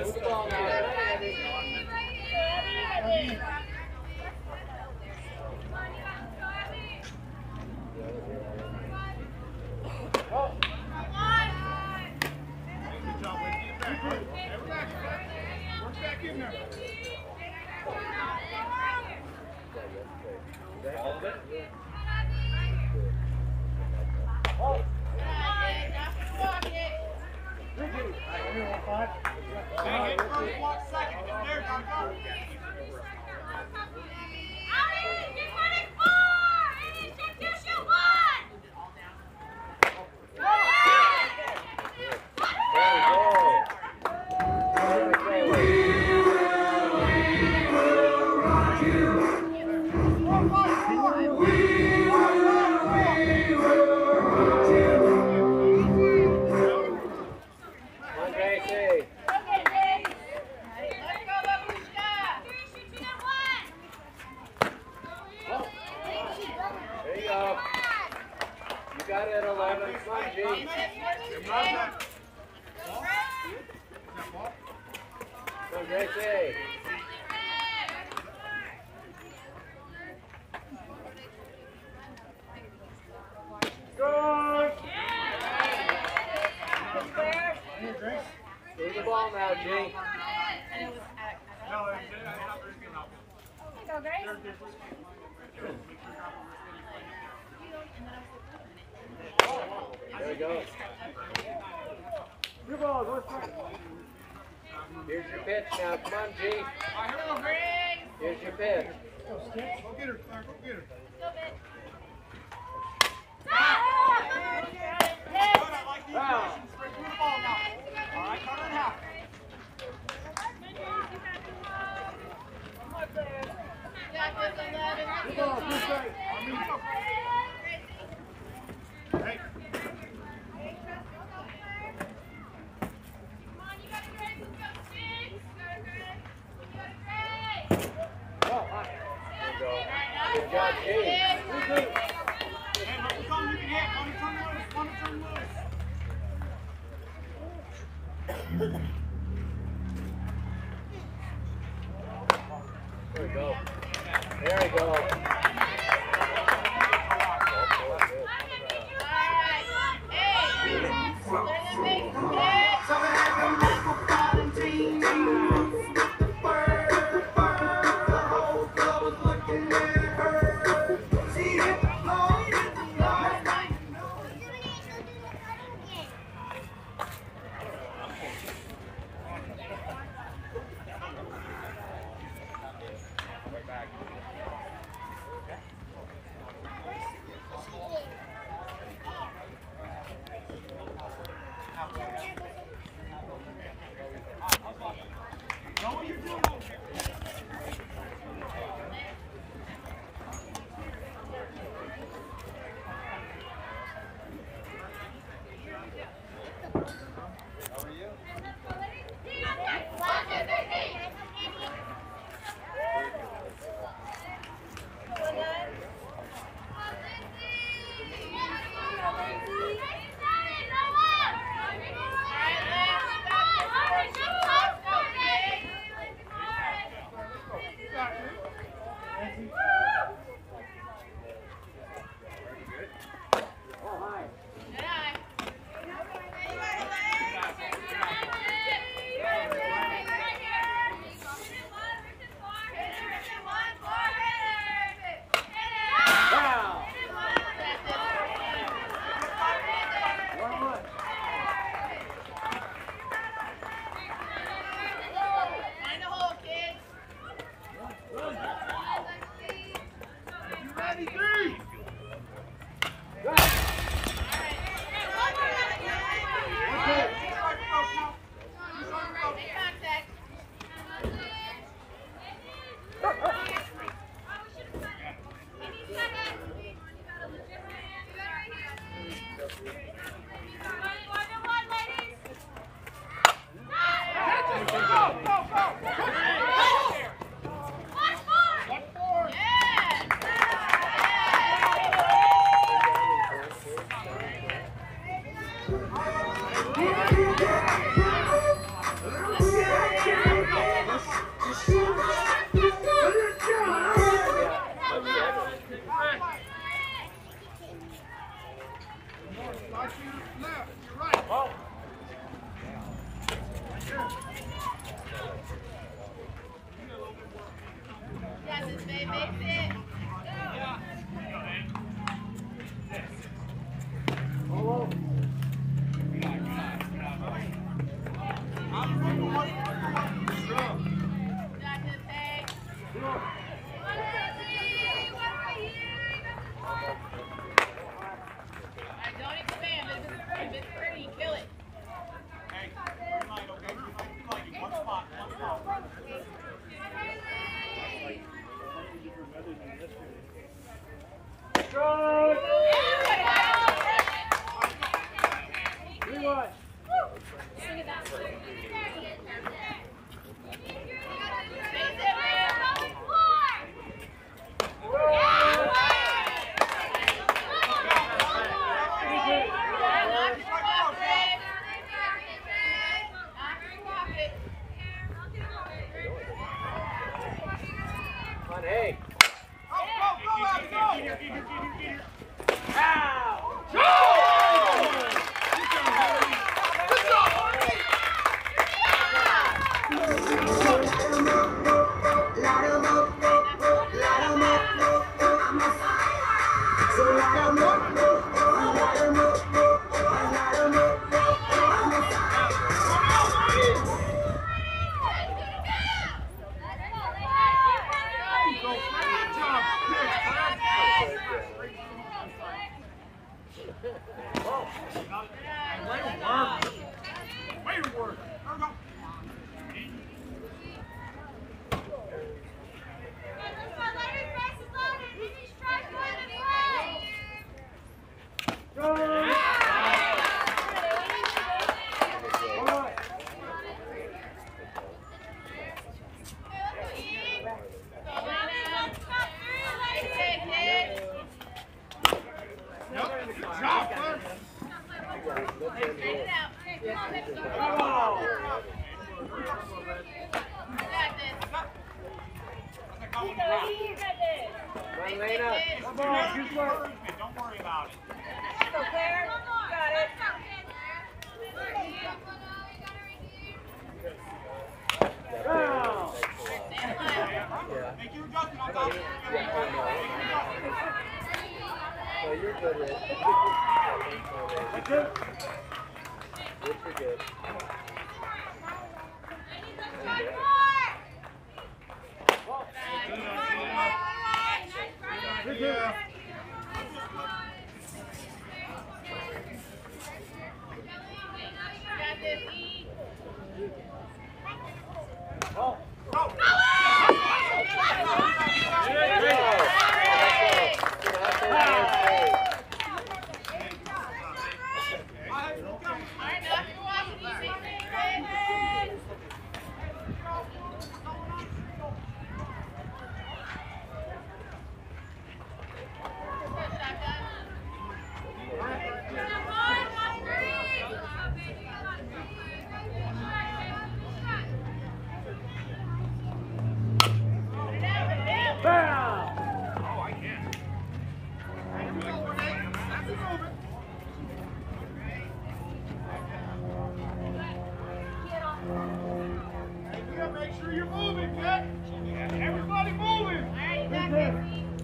Move the ball now. Move the ball now, Jake. There we go. Here's your pitch now. Come on, G. Here's your pitch. Go get her, Clark. Go get her. Wow. Good job, James. There we go. There we go. Don't expand. If it's pretty, kill it. Hey, green light, okay? Green light, one spot, one spot. Strong! 3-1. Come on, hey. Don't worry about it. So Claire, got it. Make your adjustment on top. No, you're good, Rich. That's it. Rich, you're good. Yeah. Oh. Go. Make sure you're moving, Jet. Everybody moving. All right, you got this.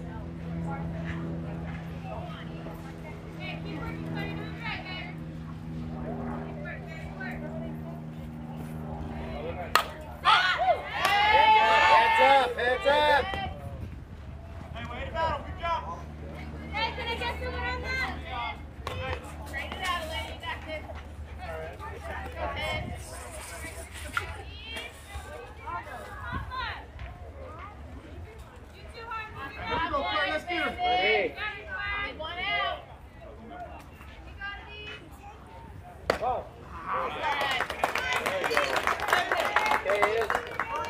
Heads up, heads up. Hey, way to battle. Good job. Hey, can I get someone on that? Straighten it out, lady. You got this. Go ahead. Let's go, Claire. Let's get her. Hey. One out. Oh. All right. There you go. Okay, it is.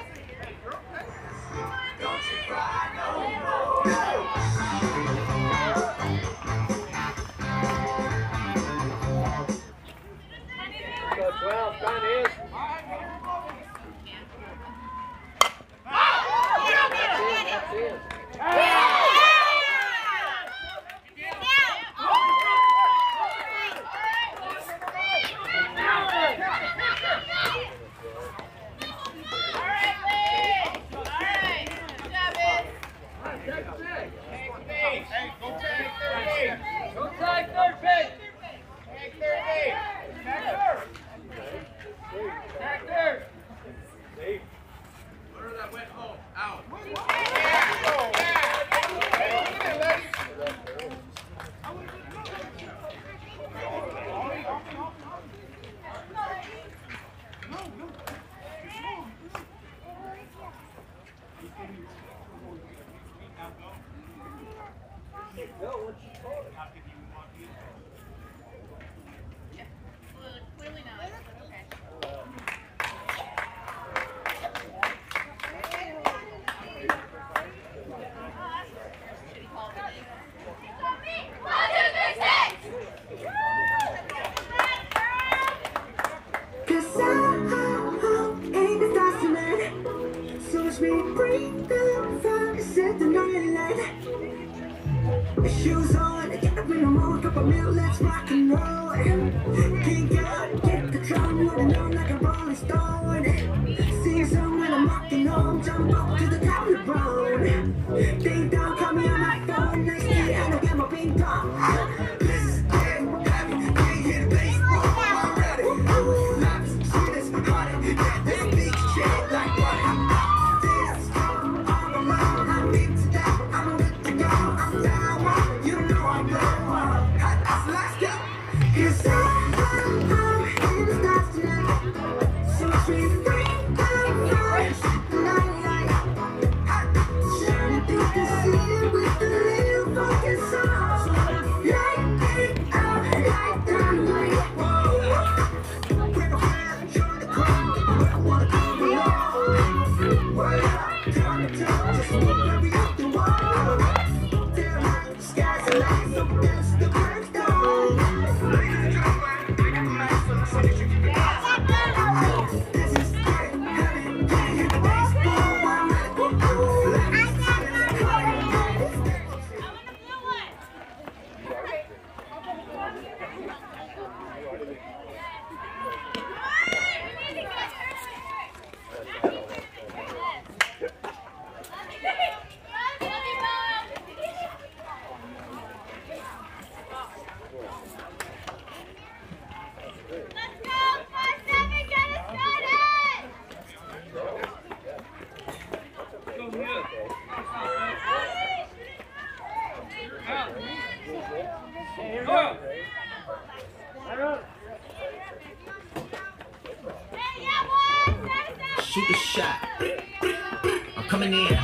Go 12, Con is. That's in. Hey, go take third base. Go tag third base. Take third base. Back third. Back third. Safe. Where that went home. Out. Left third. Clearly not, but okay. Shitty call for me. 'Cause I ain't the fascinated. So watch me bring the fire, set the night light. The shoes on, get up in the morning, cup of milk, let's rock and roll. Kick out, get the drum, rolling on like a rolling stone. Sing a song when I'm rocking home, jump up to the top of the brown. Ding dong, call me on my phone, next to you, and I'll get my ping pong. This is dead, heavy, can't hear the bass, I'm ready. Life is sweet as honey, get this beat shit like butter. This is all alone, I'm deep to death, I'm good to go, I'm down, you know I'm low. Let's go. 'Cause I'm in the stars tonight, so we bring the fire, set the night light. Shining through the city with a little fucking song. Light it up, light the night. Bring a friend, join the crowd, I wanna come along. Word up, turn it up, just move every other wall. Damn right, the sky's the light, so that's the breakdown. Ladies and gentlemen, I got the max on the Sunday you keep it down. This is great, heavy, can't hear the bass, boom, I'm ready to go. Let me see this party. I want the blue one. Let's go! 5-7, get us started! Hey, yeah, boy! Shoot a shot. I'm coming in.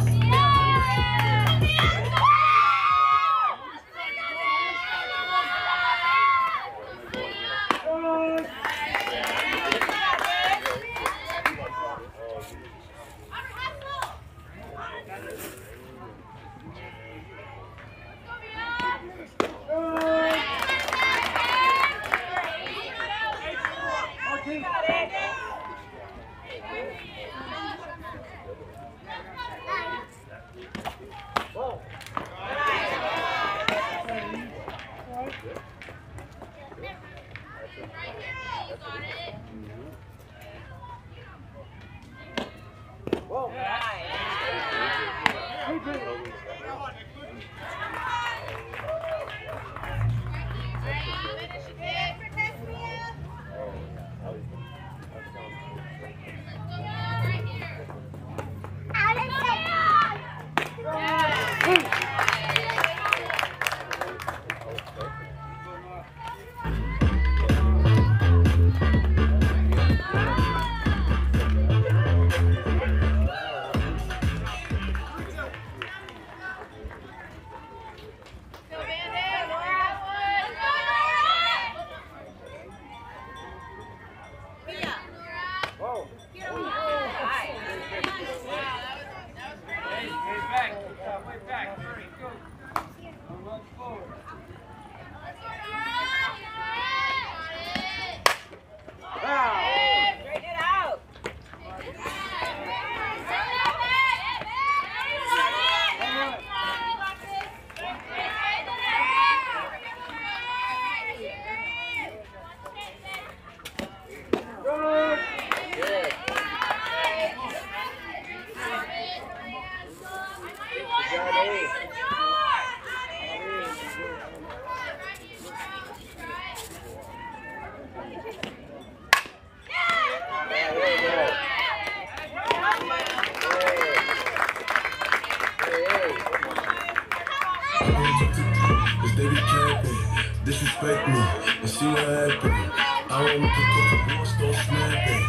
Disrespect me and see what happens. I want to pick up the ball, start snapping.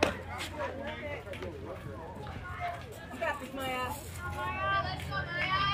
You got this, Maya. Let's go, Maya.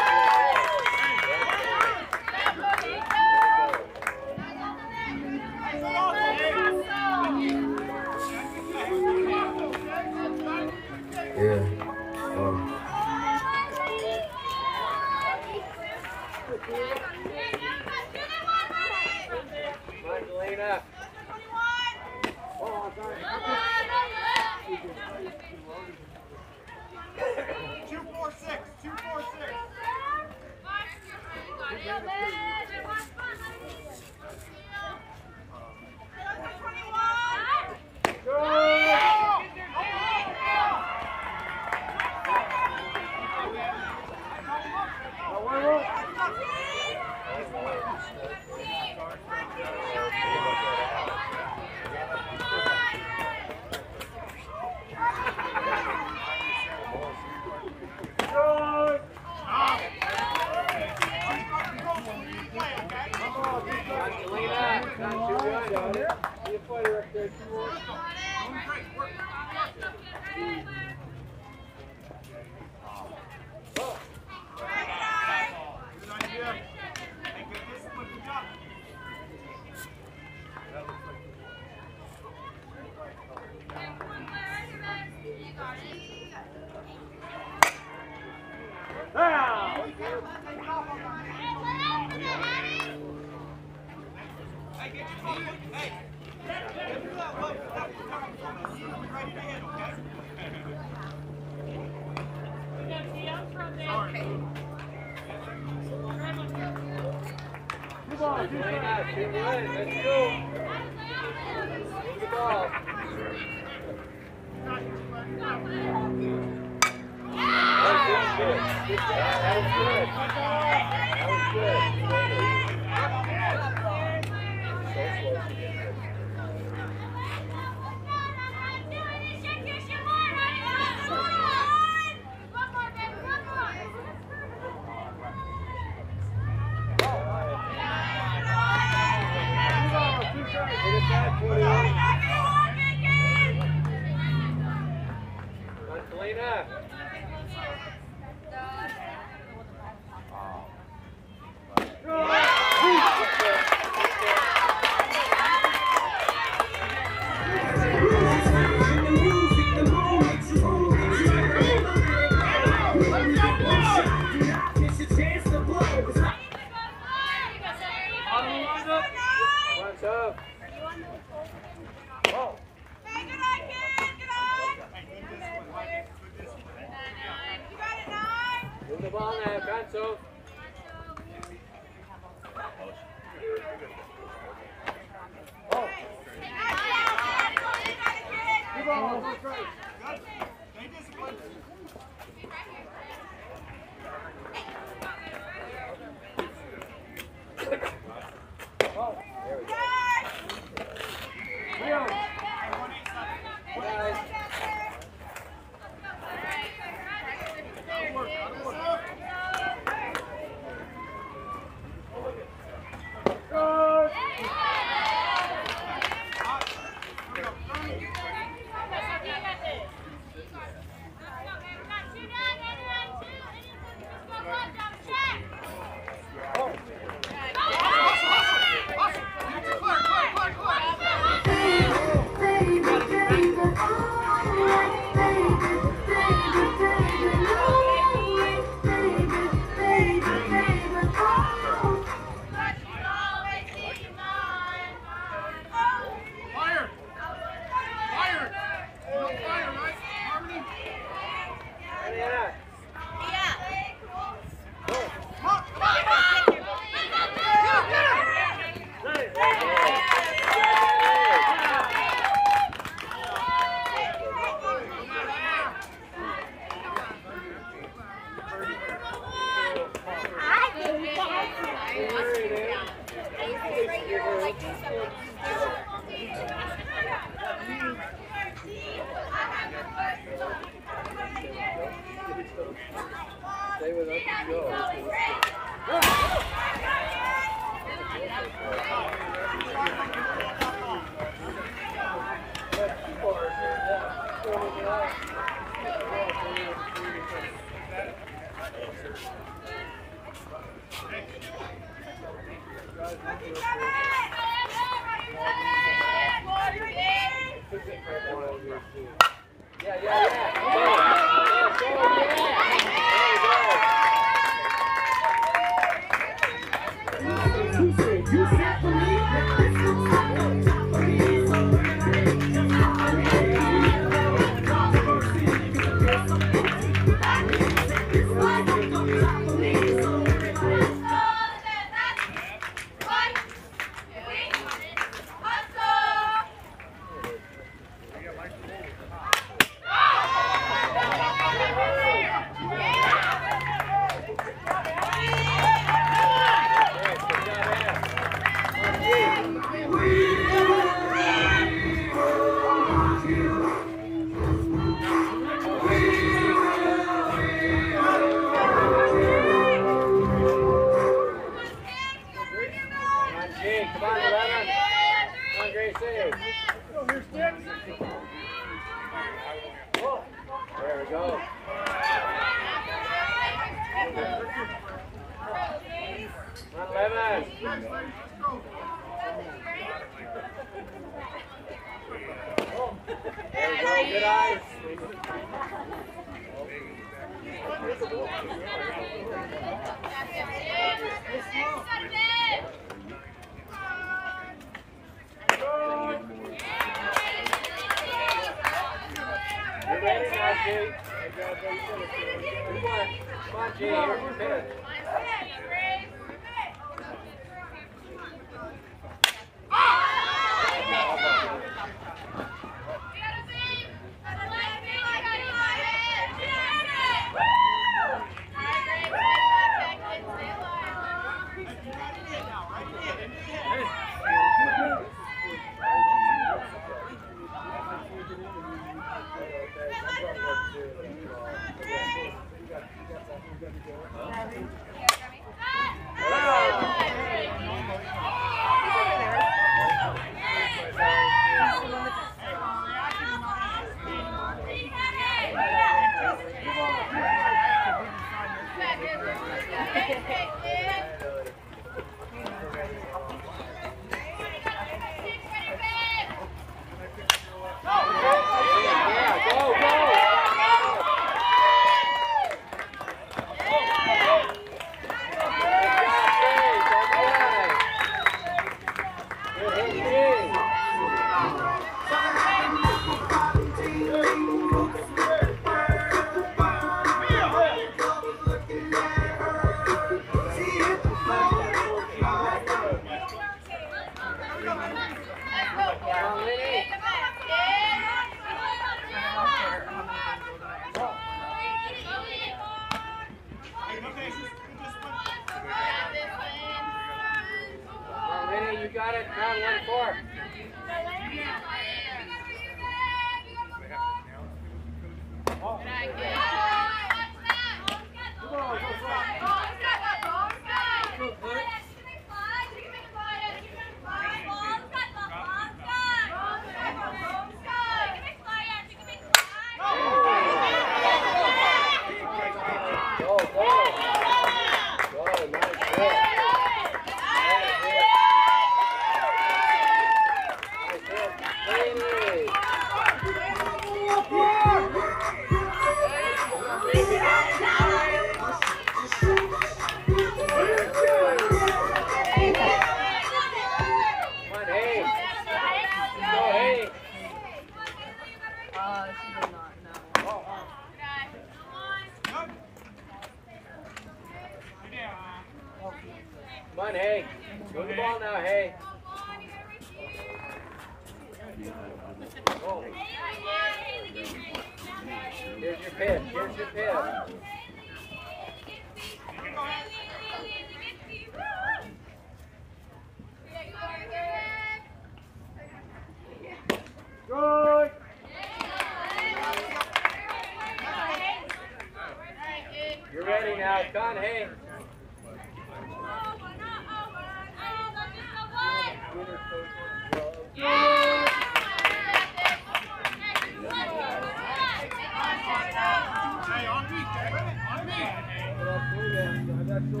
That's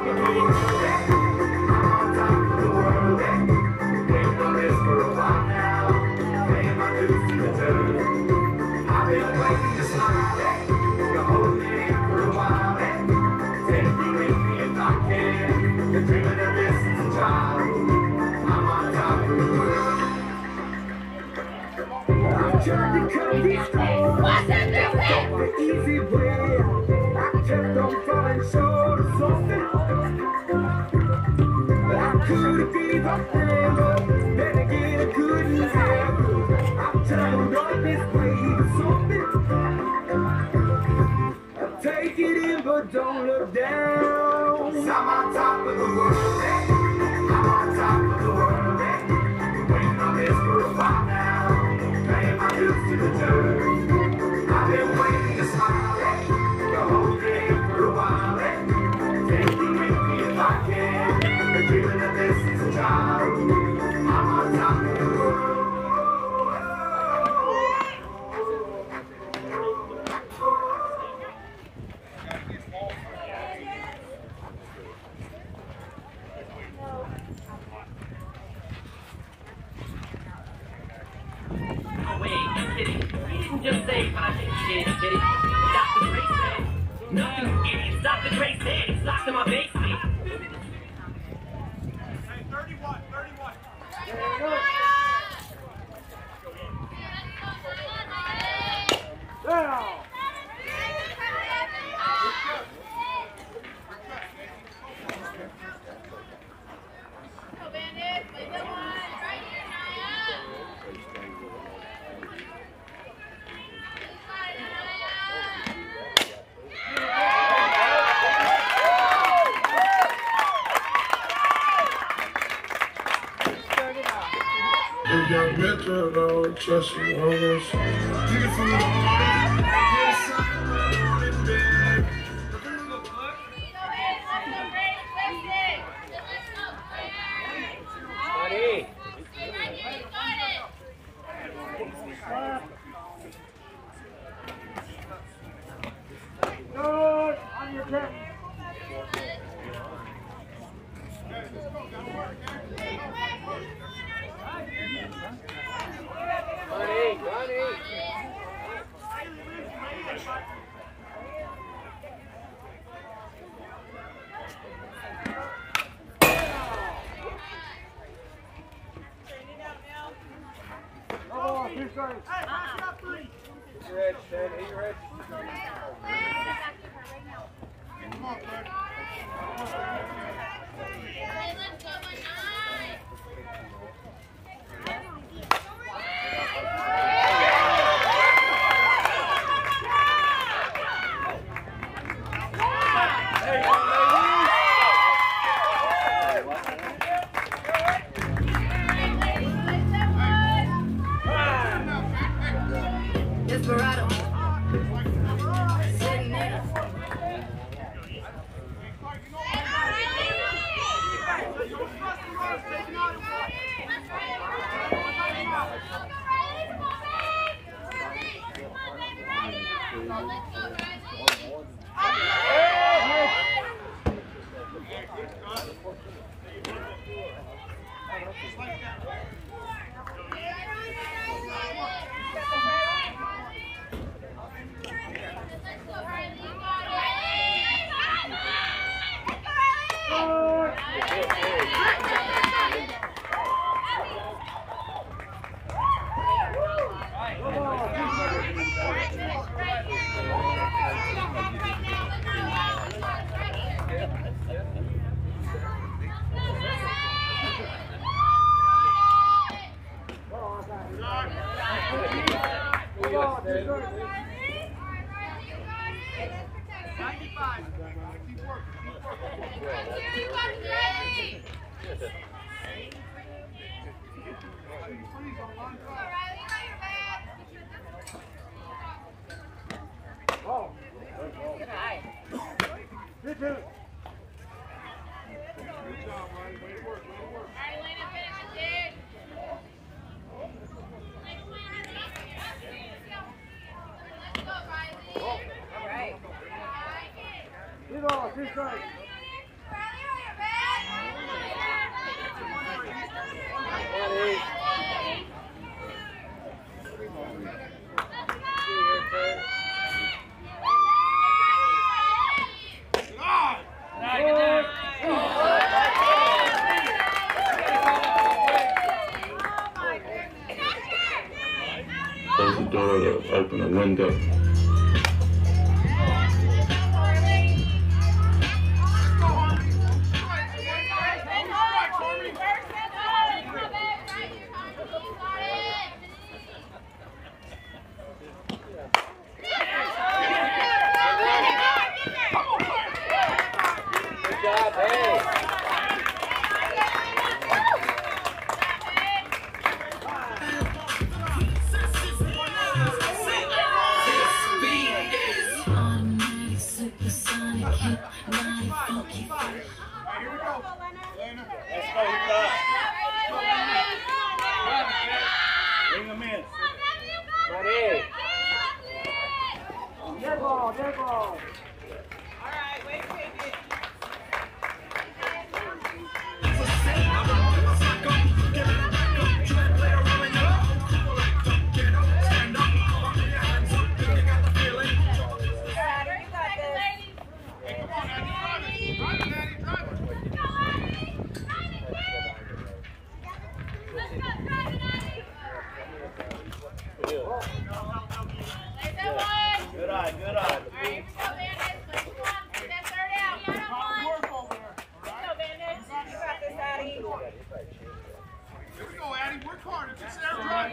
Tried to cut these corners the easy way. I kept on falling short of something. I could give up there, then again I couldn't help. I'm turned on this way to something. I take it in, but don't look down. I'm on top of the world. I'm on top of the world. Waiting on this for a while now. To the dirt. I've been waiting to smile the whole day for a while. Take you with me if I can. The feeling of this is a child. I'm on top of the world. Just say, but I think he did, did it? Dr. Dre said, nothing idiots. Dr. Dre said, it's locked in my basement. Hey, 31, 31. Down. Go Bandits, play the one, right here, Naya. If y'all metro don't trust you, I'm gonna shoot. Nigga from the morning, get something bad. Buddy. Good. On your turn. Buddy, buddy. Hey, pass it up 3. You ready, Shane? Are you ready? Come on, Fred. Let's go, my night. Desperado. Sitting there. Two strikes. open a window. Good job, hey. Bring them in. Money. Dead ball, dead ball. All right, wait, take it. Good eye, good eye. All right, here we go, Bandits. Let's go on. Get that third out. You got one. Let's go, Bandits. You got this, Addie. Here we go, Addie. Work hard. If it's there, run.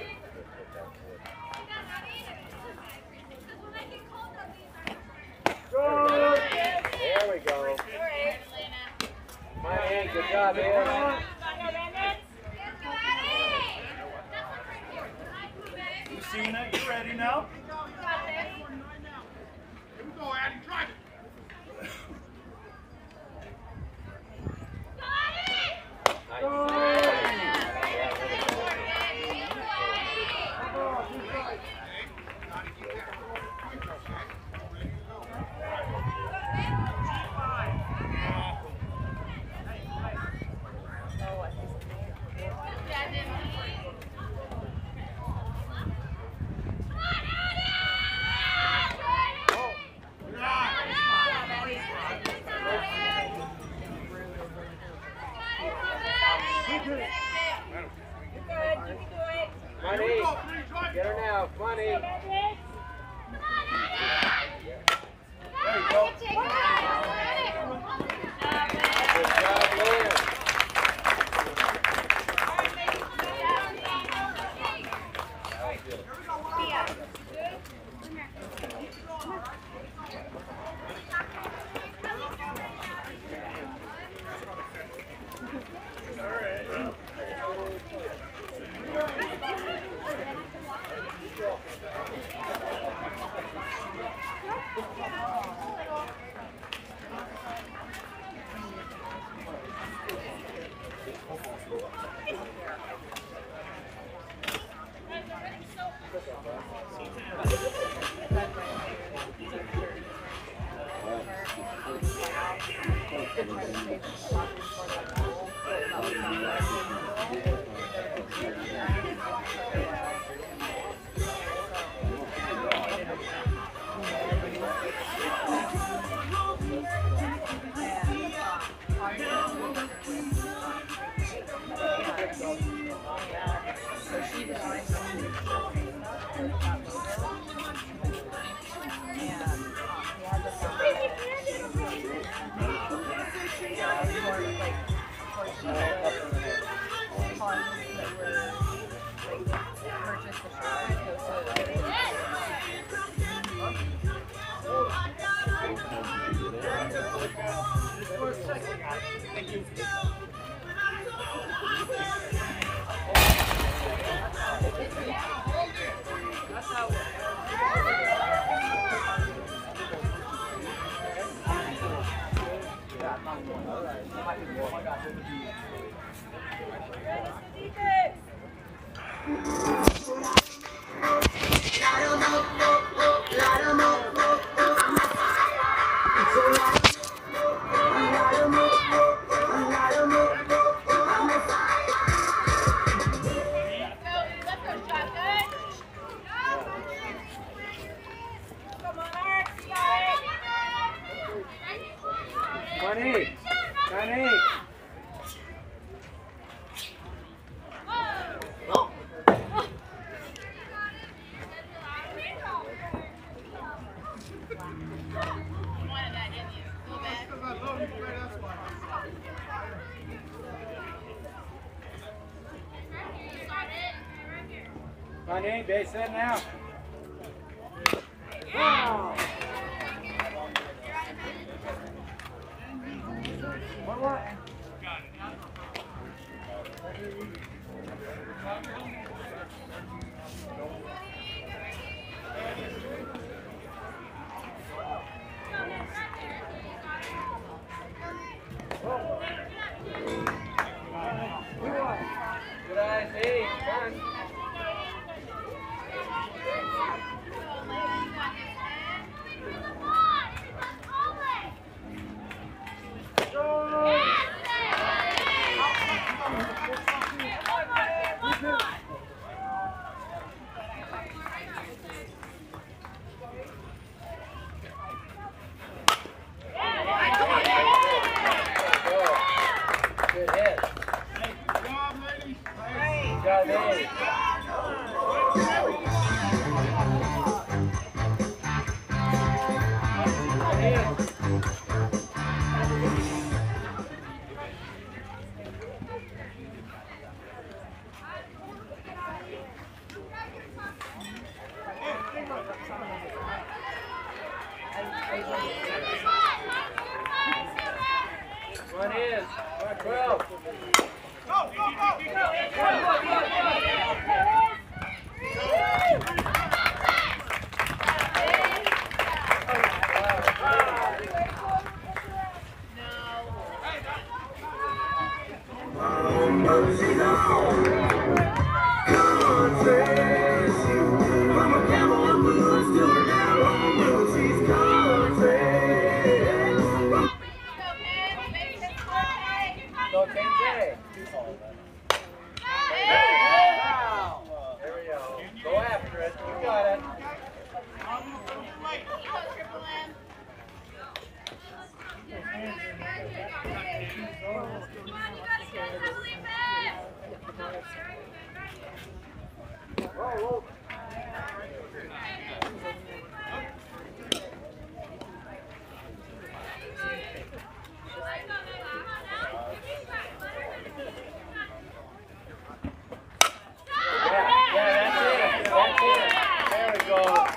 There we go. Money, good job, man. Lucina, you ready now? Here we go, Addie. Drive it. Money, get her now. Money. There you go. Good job, Lynn. On in, base set now. Wow. What? Good eyes, hey, fun. Good hit. Got it. One is, 112. Go, KJ. Wow. There we go. Go after it. You got it. Whoa. Yeah, that's it. There we go.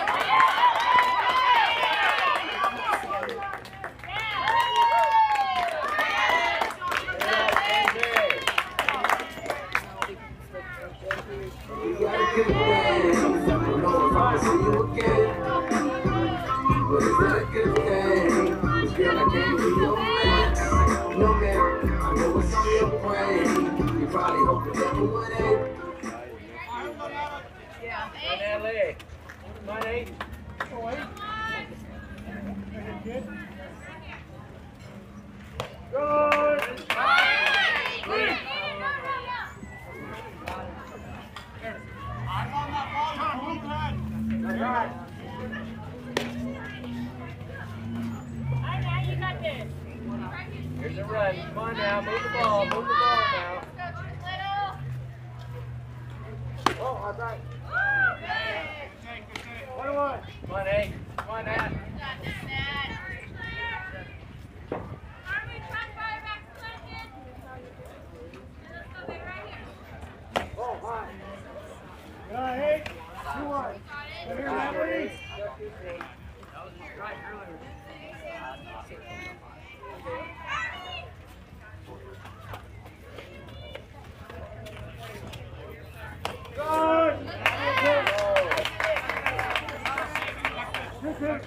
You gotta get away. Don't know if I'll see you again. But it's not a good thing. Girl, I can't be your man. No man, I know it's on your brain. You probably hope it never would end. On LA. On 8. Good. Here's a run. Come on now. Move the ball. Move the ball now. Oh, all right. 1-1. Come on, 8. Come on, Nat. Oh, high. Good eye, 8. 2-1. Here, Natalie. That was a strike earlier. Good.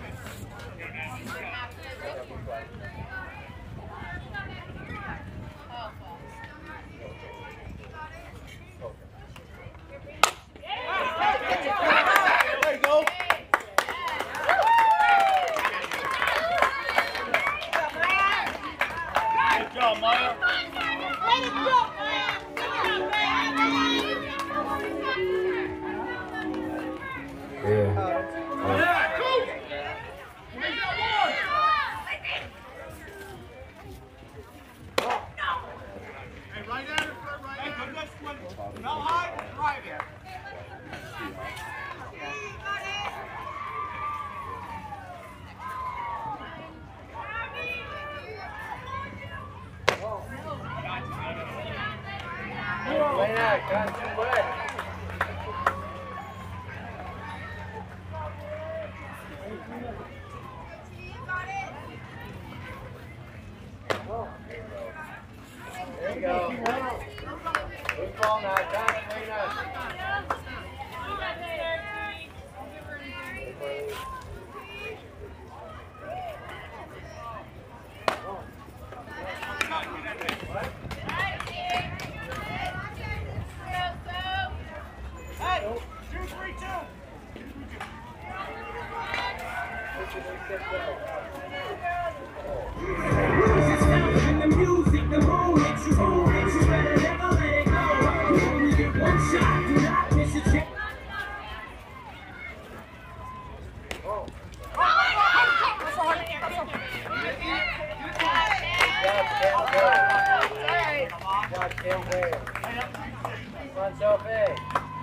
There you go. Good job, Maya. Lay out, got too wet. There you go. Good ball now. Got it, Lena. Hey, 2-3-2. In the music, the moment you own it, you better never let it go. You only get one shot, do not miss a chance. Front Sophie.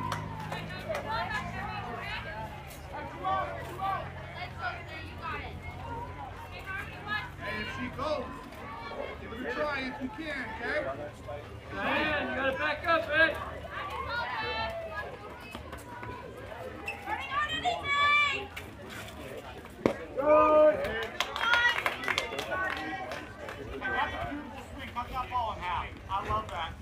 Hey, if she goes, give it a try if you can, okay? Man, you gotta back up, eh? Cut that ball in half. I love that.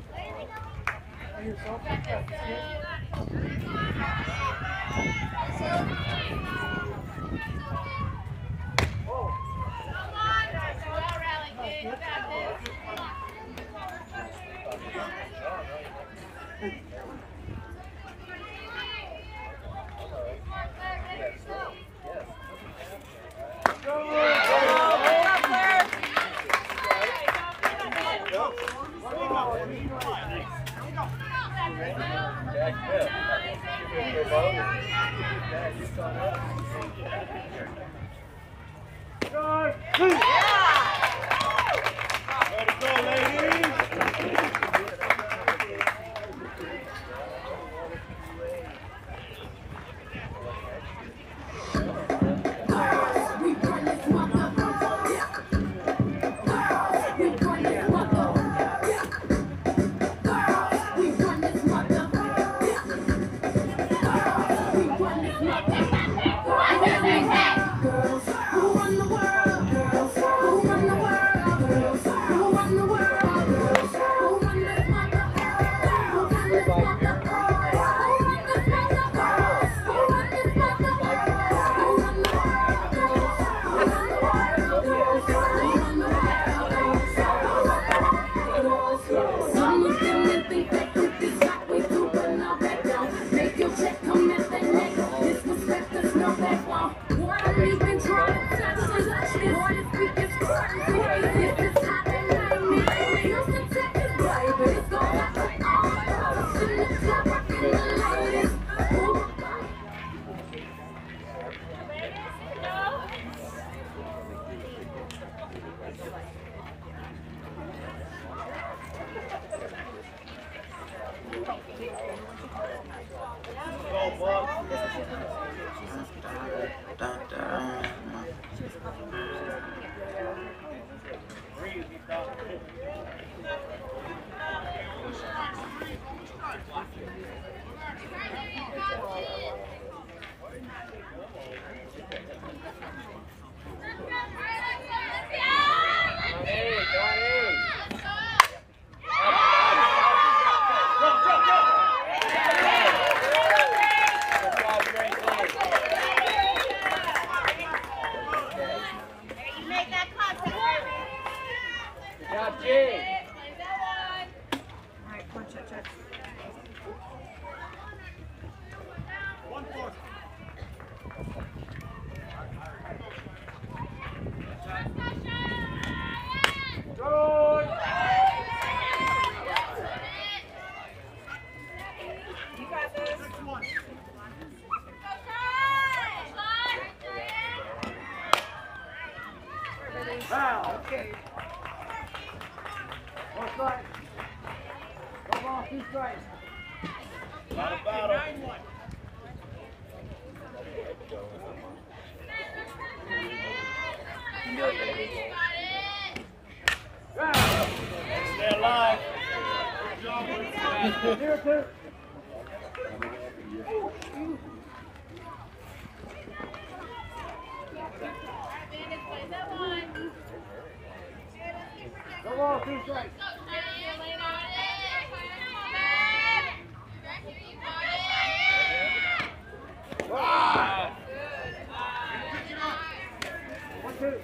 Stay alive. Here, too. Go, Come on, 2 strikes. Ah! 1, 2.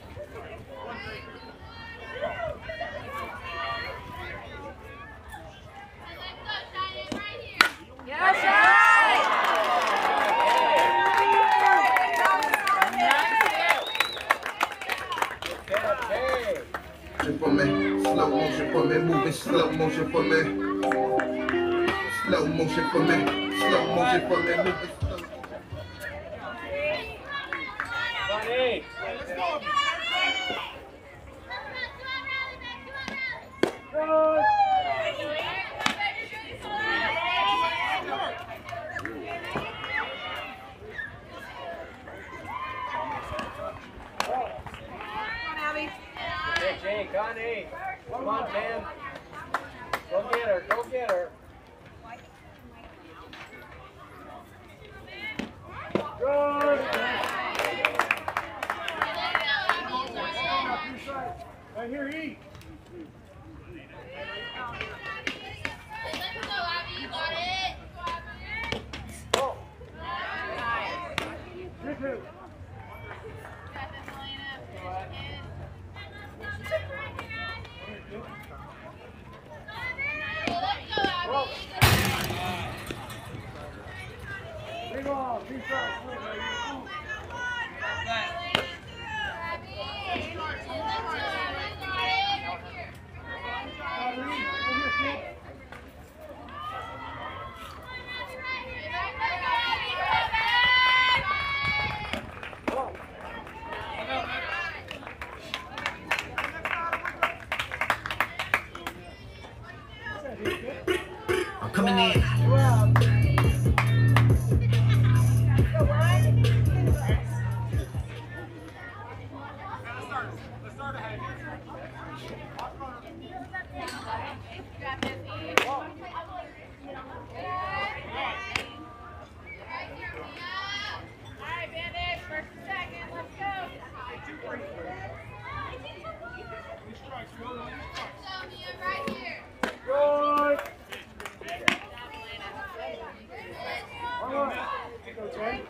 For me, slow motion for me, moving slow motion for me. Slow motion for me, slow motion for me, moving slow. Bunny! Good. Hey, Jay, Connie. Come on, Tim. Go get her, go get her. Good. 2 strikes. Right here, eat. Oh. 3-2. Big ball, 2 strikes. I'm coming in. Alright, Bandits, first and second, let's go. Sonia, right here. Good. Come on. Go, Jay.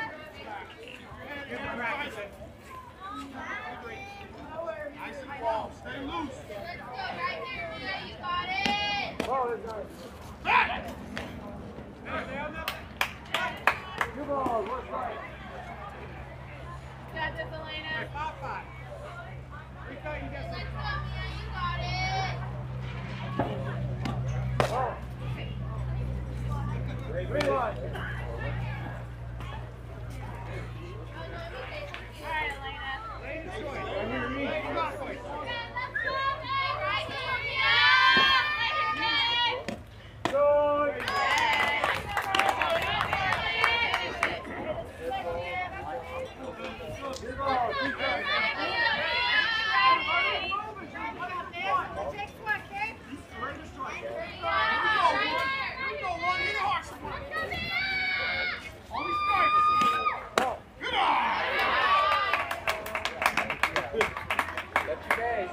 Let's go, right here, Mia, you got it. Ball is nice. Good ball, 1 strike. Got this, Elena. Let's go, Let's go, Mia, you got it. ball. 3-1. Alright, Elena. Right here, eat. Let's go, hey, right here, Mia. Right here, Jay. Good. Good ball, 2 strikes. That's your day.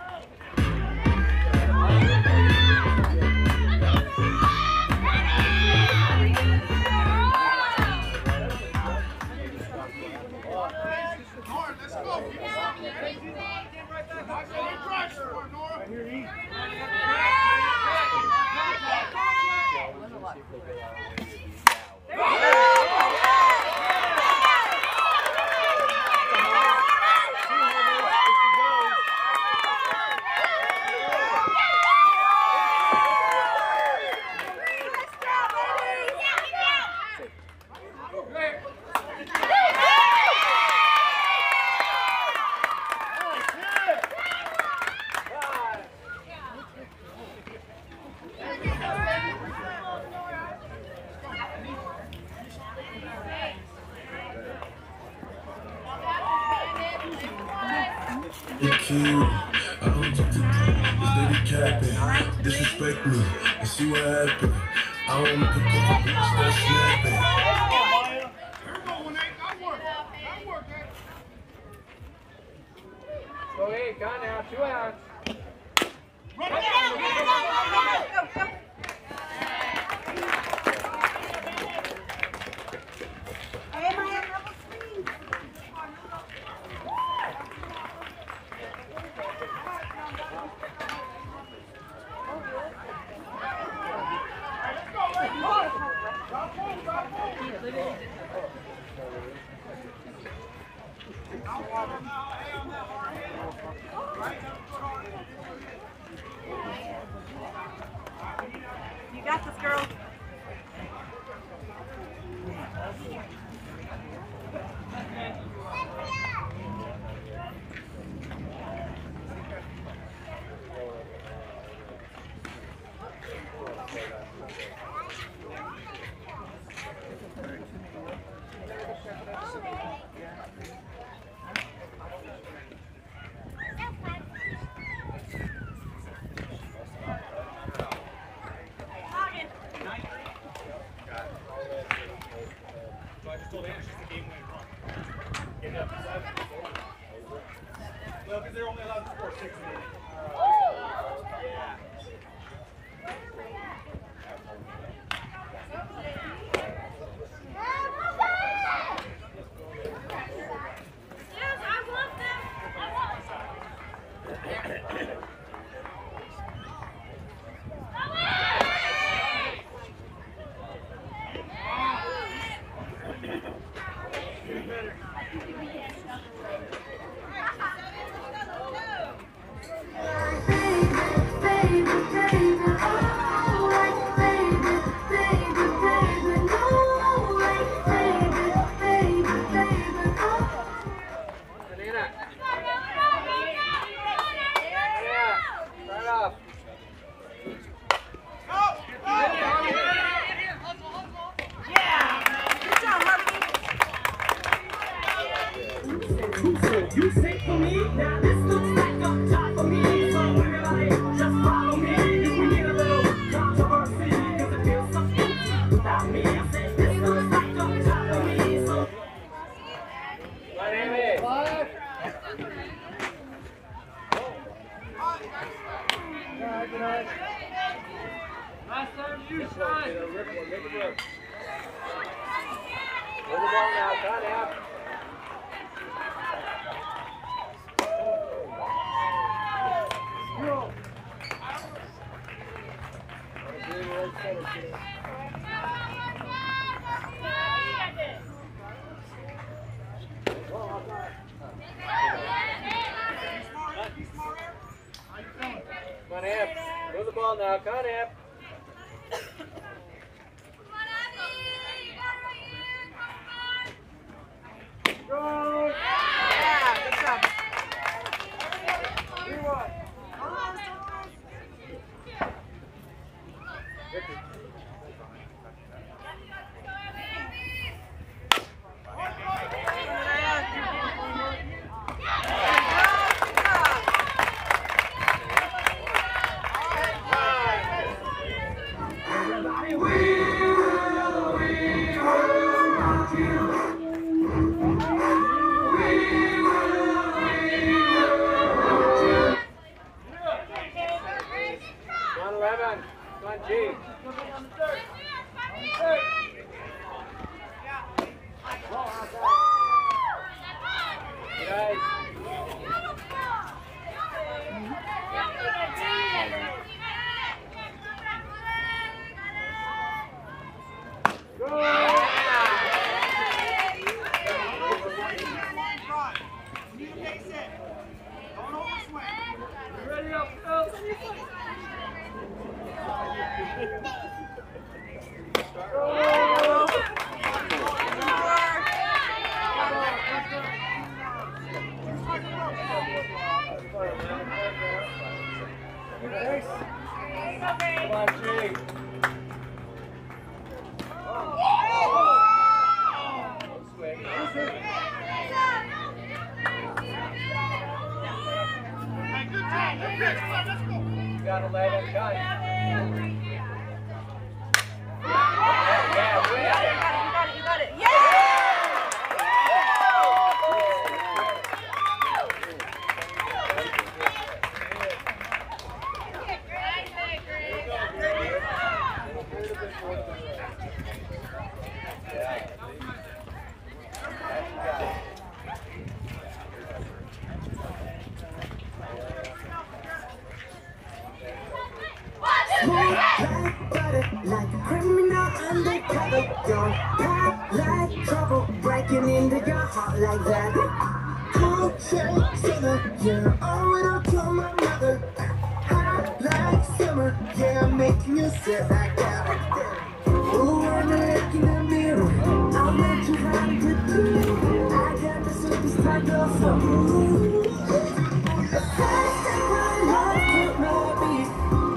Right here, eat. You cute. I don't talk to cause they be capping. Disrespect me and see what happen. I don't pick up a bitch that's snapping. Go 8, gone now, 2 outs. Last time you shot. Rip one, make it work. Win the ball now, cut out. Come on, Amp. Move the ball now. Come on, Amp. Go! Yeah, good job. 3-1. Come on, Jake. You got to lay that gun. Yeah, You got it. Yeah! Like butter, like a criminal undercover. Don't pop like trouble, breaking into your heart like that. Cool shade singer, yeah, owe it all to my mother. Hot like summer, yeah, I'm making you sit like that. Ooh, when I look in the mirror, I'll let you ride with me. I got the superstar girl for you. The first time I love with my beat.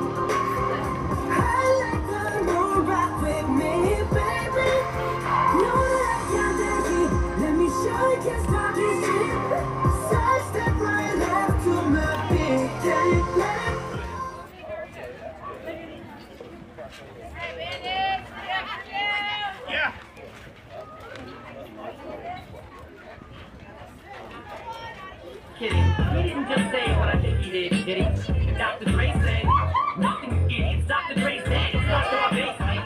Kidding. He didn't just say what I think he did he? Dr. Dre said, nothing, you idiots. Dr. Dre said, it's not to my basement.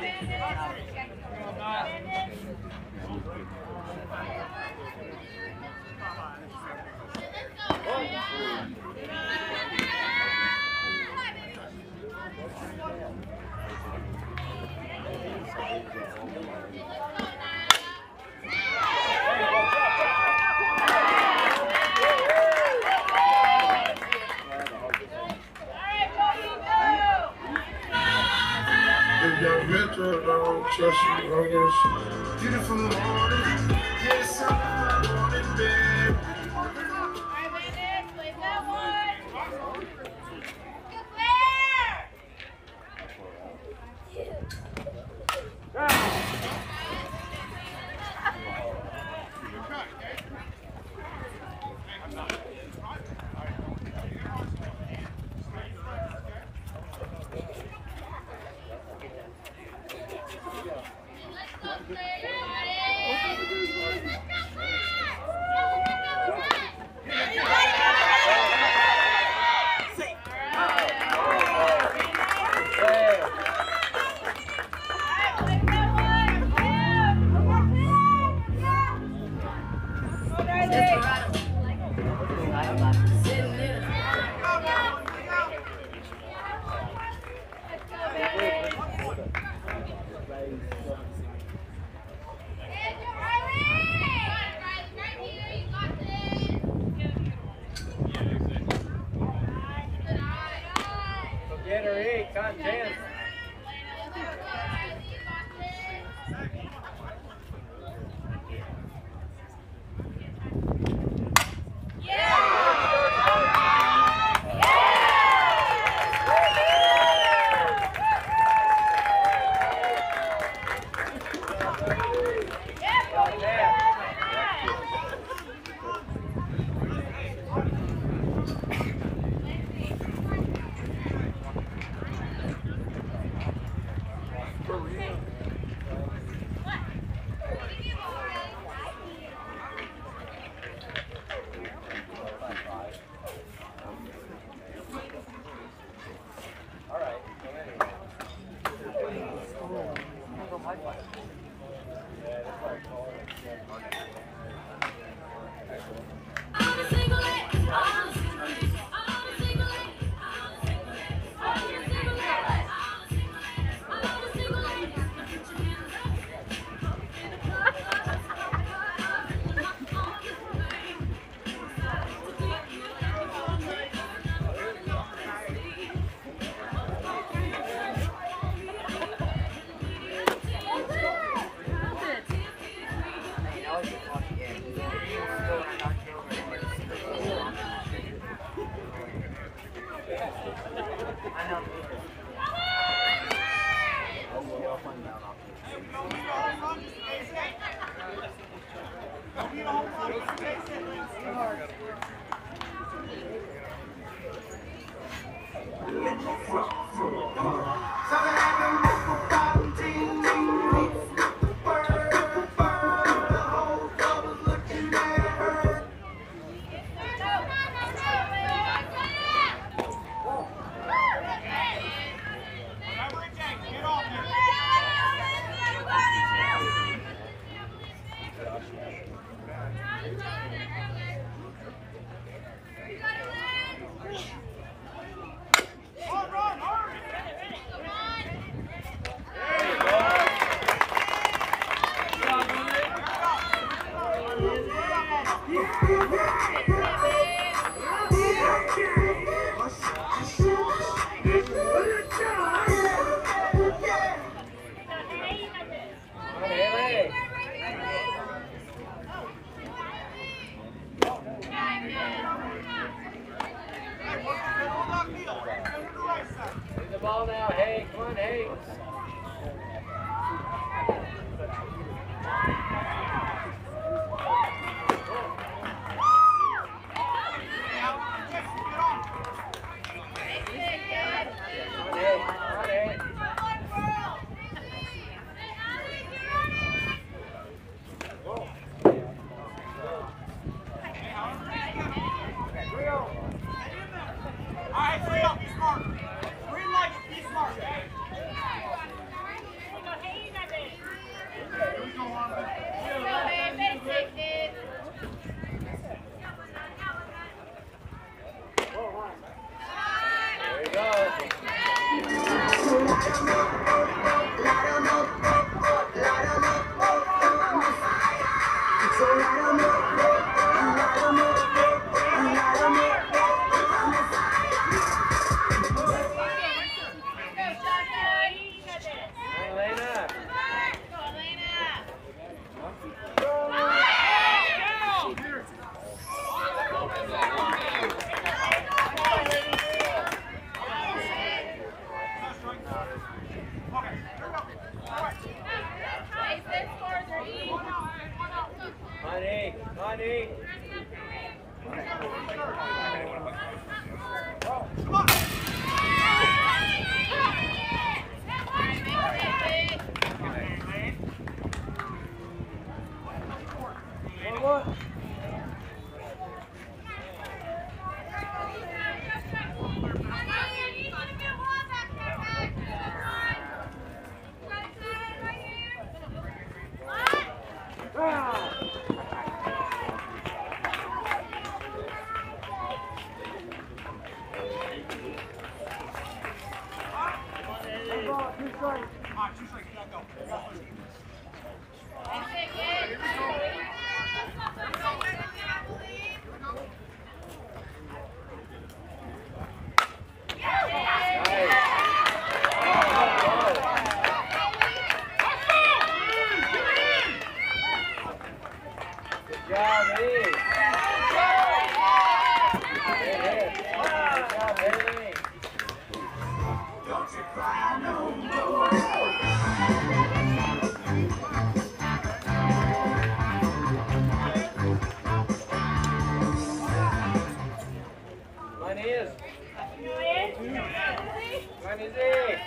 Trust you, I guess. Beautiful morning, yes, I'm morning, babe. get her 8, con 10. The ball now, hey, come on, hey. Nice. Come on, easy.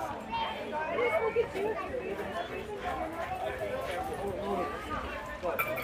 Look at you.